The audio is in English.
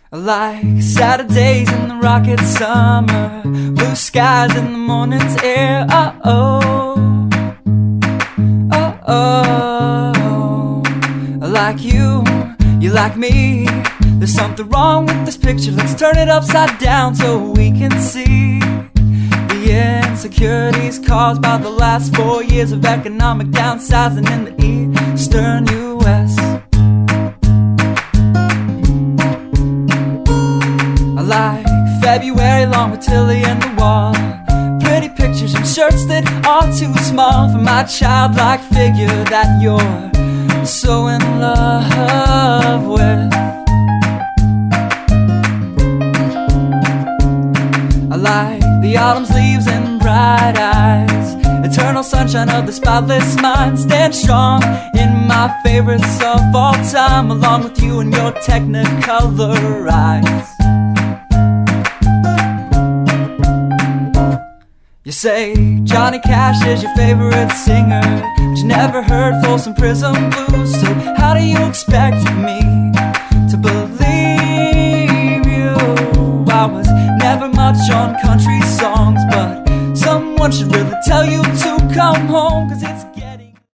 Like Saturdays in the rocket summer, blue skies in the morning's air. Oh, oh, oh, oh. Like you like me. There's something wrong with this picture. Let's turn it upside down so we can see the insecurities caused by the last 4 years of economic downsizing in the eastern U.S. Like February long with Tilly and the wall, pretty pictures and shirts that are too small for my childlike figure that you're so in love with. I like the autumn's leaves and bright eyes, eternal sunshine of the spotless mind. Stand strong in my favorites of all time, along with you and your technicolor eyes. You say Johnny Cash is your favorite singer, but you never heard Folsom Prison Blues. So how do you expect me to believe you? I was never much on country songs, but someone should really tell you to come home, 'cause it's